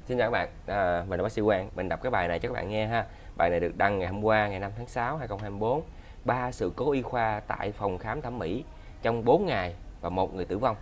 Xin chào các bạn, mình là bác sĩ Quang. Mình đọc cái bài này cho các bạn nghe ha. Bài này được đăng ngày hôm qua, ngày 5 tháng 6, 2024. 3 sự cố y khoa tại phòng khám thẩm mỹ trong 4 ngày và một người tử vong.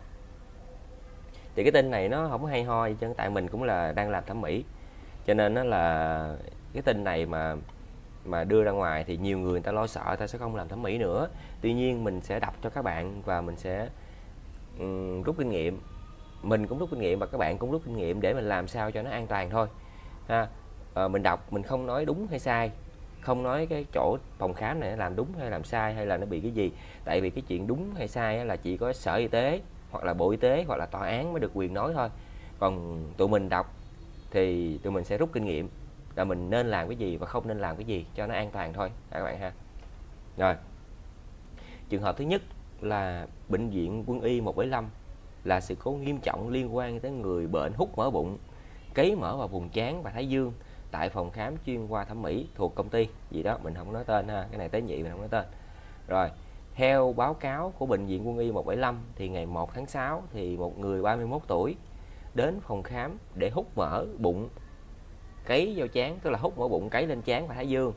Thì cái tin này nó không có hay ho gì chứ, tại mình cũng là đang làm thẩm mỹ. Cho nên nó là cái tin này mà đưa ra ngoài thì nhiều người ta lo sợ ta sẽ không làm thẩm mỹ nữa. Tuy nhiên mình sẽ đọc cho các bạn và mình sẽ rút kinh nghiệm. Mình cũng rút kinh nghiệm và các bạn cũng rút kinh nghiệm để mình làm sao cho nó an toàn thôi ha. Mình đọc mình không nói đúng hay sai, không nói cái chỗ phòng khám này làm đúng hay làm sai hay là nó bị cái gì. Tại vì cái chuyện đúng hay sai là chỉ có Sở Y tế hoặc là Bộ Y tế hoặc là tòa án mới được quyền nói thôi. Còn tụi mình đọc thì tụi mình sẽ rút kinh nghiệm là mình nên làm cái gì và không nên làm cái gì cho nó an toàn thôi các bạn ha. Rồi, trường hợp thứ nhất là bệnh viện Quân y 175 là sự cố nghiêm trọng liên quan tới người bệnh hút mỡ bụng, cấy mỡ vào vùng trán và thái dương tại phòng khám chuyên khoa thẩm mỹ thuộc công ty gì đó mình không nói tên ha, cái này tế nhị mình không nói tên. Rồi, theo báo cáo của bệnh viện Quân y 175 thì ngày 1 tháng 6 thì một người 31 tuổi đến phòng khám để hút mỡ bụng cấy vào trán, tức là hút mỡ bụng cấy lên trán và thái dương.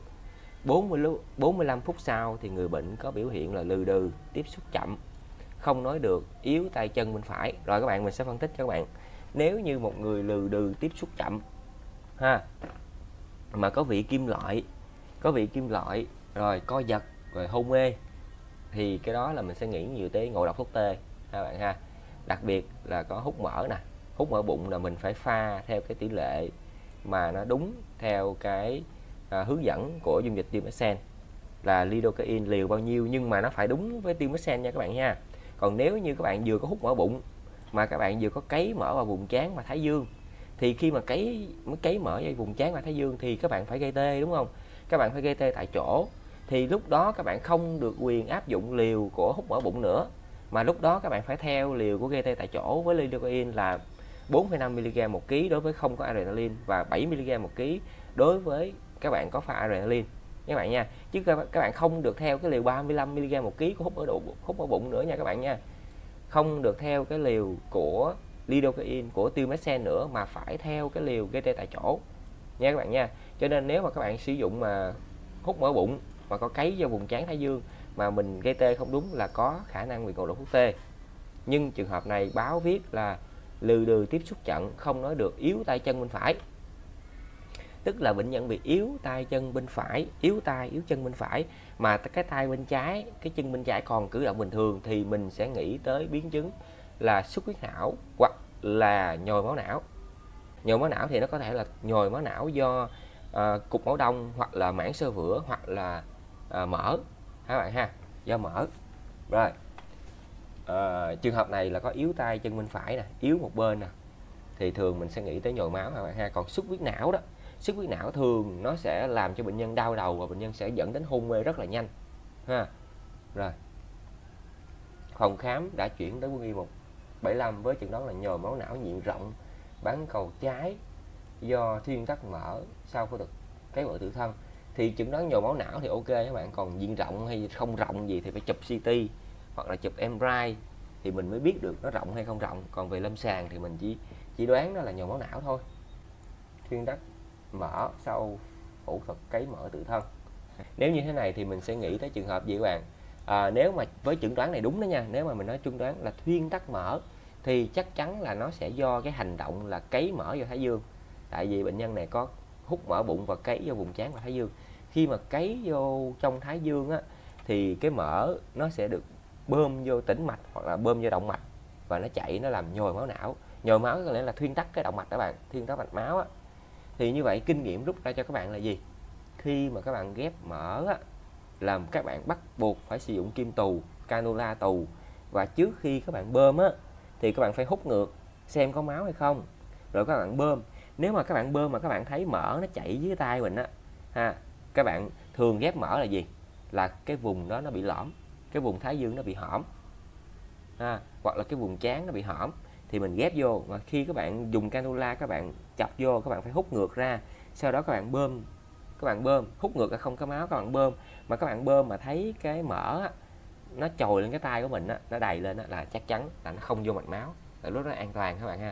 45 phút sau thì người bệnh có biểu hiện là lừ đừ, tiếp xúc chậm, không nói được, yếu tay chân bên phải. Rồi các bạn, mình sẽ phân tích cho các bạn. Nếu như một người lừ đừ, tiếp xúc chậm ha, mà có vị kim loại, rồi co giật, rồi hôn mê thì cái đó là mình sẽ nghĩ nhiều tới ngộ độc thuốc tê ha bạn ha. Đặc biệt là có hút mỡ nè, hút mỡ bụng là mình phải pha theo cái tỷ lệ mà nó đúng theo cái hướng dẫn của dung dịch tiêm là lidocaine liều bao nhiêu, nhưng mà nó phải đúng với tiêm nha các bạn nha. Còn nếu như các bạn vừa có hút mỡ bụng mà các bạn vừa có cấy mỡ vào vùng trán và thái dương thì khi mà cấy mỡ vào vùng trán và thái dương thì các bạn phải gây tê, đúng không? Các bạn phải gây tê tại chỗ thì lúc đó các bạn không được quyền áp dụng liều của hút mỡ bụng nữa, mà lúc đó các bạn phải theo liều của gây tê tại chỗ với lidocaine là 4,5 mg một ký đối với không có adrenaline và 7 mg một ký đối với các bạn có pha adrenaline các bạn nha. Chứ các bạn không được theo cái liều 35 mg một ký của hút mỡ bụng nữa nha các bạn nha. Không được theo cái liều của lidocaine của tiêm nữa, mà phải theo cái liều gây tê tại chỗ nha các bạn nha. Cho nên nếu mà các bạn sử dụng mà hút mỡ bụng mà có cấy vào vùng trán thái dương mà mình gây tê không đúng là có khả năng bị ngộ độc thuốc tê. Nhưng trường hợp này báo viết là lừ đừ, tiếp xúc chậm, không nói được, yếu tay chân bên phải, tức là bệnh nhân bị yếu tay chân bên phải, yếu chân bên phải, mà cái tay bên trái, cái chân bên trái còn cử động bình thường thì mình sẽ nghĩ tới biến chứng là xuất huyết não hoặc là nhồi máu não. Nhồi máu não thì nó có thể là nhồi máu não do cục máu đông hoặc là mảng xơ vữa hoặc là mỡ các bạn ha, do mỡ. Rồi, trường hợp này là có yếu tay chân bên phải nè, yếu một bên nè, thì thường mình sẽ nghĩ tới nhồi máu các bạn ha. Còn xuất huyết não đó, xuất huyết não thường nó sẽ làm cho bệnh nhân đau đầu và bệnh nhân sẽ dẫn đến hôn mê rất là nhanh ha. Rồi, phòng khám đã chuyển tới Quân y 175 với chẩn đoán là nhồi máu não diện rộng bán cầu trái do thuyên tắc mỡ sau phẫu thuật cấy mỡ tự thân. Thì chẩn đoán nhồi máu não thì ok các bạn, còn diện rộng hay không rộng gì thì phải chụp CT hoặc là chụp MRI thì mình mới biết được nó rộng hay không rộng. Còn về lâm sàng thì mình chỉ đoán nó là nhồi máu não thôi, thuyên tắc mỡ sau phẫu thuật cấy mỡ tự thân. Nếu như thế này thì mình sẽ nghĩ tới trường hợp gì các bạn? Nếu mà với chẩn đoán này đúng đó nha, nếu mà mình nói chẩn đoán là thuyên tắc mỡ thì chắc chắn là nó sẽ do cái hành động là cấy mỡ vào thái dương. Tại vì bệnh nhân này có hút mỡ bụng và cấy vô vùng trán và thái dương. Khi mà cấy vô trong thái dương á, thì cái mỡ nó sẽ được bơm vô tĩnh mạch hoặc là bơm vô động mạch và nó chạy, nó làm nhồi máu não. Nhồi máu có nghĩa là thuyên tắc cái động mạch các bạn, thuyên tắc mạch máu á. Thì như vậy kinh nghiệm rút ra cho các bạn là gì? Khi mà các bạn ghép mỡ á, làm các bạn bắt buộc phải sử dụng kim tù, cannula tù, và trước khi các bạn bơm á thì các bạn phải hút ngược xem có máu hay không, rồi các bạn bơm. Nếu mà các bạn bơm mà các bạn thấy mỡ nó chạy dưới tay mình á ha, các bạn thường ghép mỡ là gì? Là cái vùng đó nó bị lõm, cái vùng thái dương nó bị hõm ha, hoặc là cái vùng trán nó bị hõm thì mình ghép vô. Mà khi các bạn dùng cannula các bạn chọc vô, các bạn phải hút ngược ra, sau đó các bạn bơm, hút ngược là không có máu, các bạn bơm. Mà các bạn bơm mà thấy cái mỡ á, nó trồi lên cái tay của mình á, nó đầy lên á, là chắc chắn là nó không vô mạch máu, là lúc đó an toàn các bạn ha.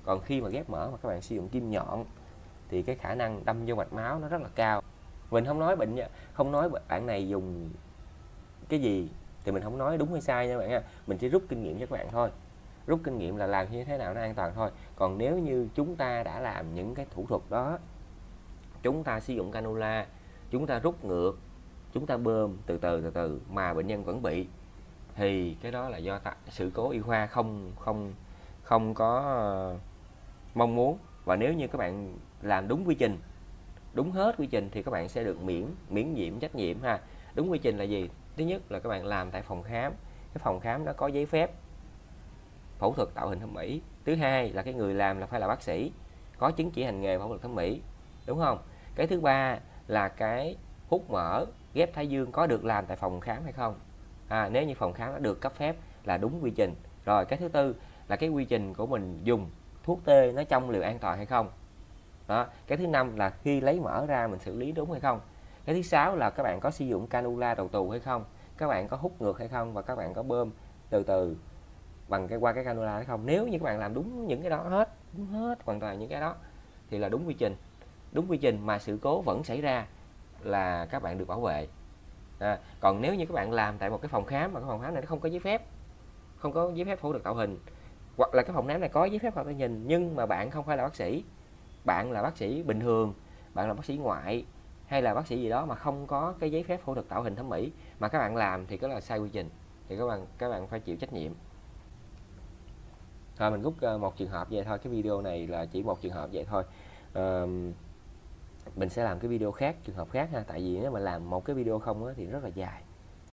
Còn khi mà ghép mỡ mà các bạn sử dụng kim nhọn thì cái khả năng đâm vô mạch máu nó rất là cao. Mình không nói bệnh, không nói bạn này dùng cái gì thì mình không nói đúng hay sai nha các bạn nha, mình chỉ rút kinh nghiệm cho các bạn thôi. Rút kinh nghiệm là làm như thế nào nó an toàn thôi. Còn nếu như chúng ta đã làm những cái thủ thuật đó, chúng ta sử dụng cannula, chúng ta rút ngược, chúng ta bơm từ từ mà bệnh nhân vẫn bị, thì cái đó là do sự cố y khoa không có mong muốn. Và nếu như các bạn làm đúng quy trình, đúng hết quy trình thì các bạn sẽ được miễn nhiệm trách nhiệm ha. Đúng quy trình là gì? Thứ nhất là các bạn làm tại phòng khám, cái phòng khám đó có giấy phép phẫu thuật tạo hình thẩm mỹ. Thứ hai là cái người làm là phải là bác sĩ, có chứng chỉ hành nghề phẫu thuật thẩm mỹ, đúng không? Cái thứ ba là cái hút mỡ, ghép thái dương có được làm tại phòng khám hay không. Nếu như phòng khám đã được cấp phép là đúng quy trình. Rồi cái thứ tư là cái quy trình của mình dùng thuốc tê nó trong liều an toàn hay không. Đó. Cái thứ năm là khi lấy mỡ ra mình xử lý đúng hay không. Cái thứ sáu là các bạn có sử dụng cannula đầu tù hay không, các bạn có hút ngược hay không, và các bạn có bơm từ từ bằng qua cái cannula hay không. Nếu như các bạn làm đúng những cái đó hết, đúng hết hoàn toàn những cái đó thì là đúng quy trình. Đúng quy trình mà sự cố vẫn xảy ra là các bạn được bảo vệ. Còn nếu như các bạn làm tại một cái phòng khám mà cái phòng khám này nó không có giấy phép, không có giấy phép phẫu thuật tạo hình, hoặc là cái phòng khám này có giấy phép phẫu thuật nhìn nhưng mà bạn không phải là bác sĩ, bạn là bác sĩ bình thường, bạn là bác sĩ ngoại hay là bác sĩ gì đó mà không có cái giấy phép phẫu thuật tạo hình thẩm mỹ mà các bạn làm thì cái là sai quy trình, thì các bạn phải chịu trách nhiệm. Thôi mình rút một trường hợp vậy thôi, cái video này là chỉ một trường hợp vậy thôi. Mình sẽ làm cái video khác, trường hợp khác ha, tại vì nếu mà làm một cái video không á, thì rất là dài.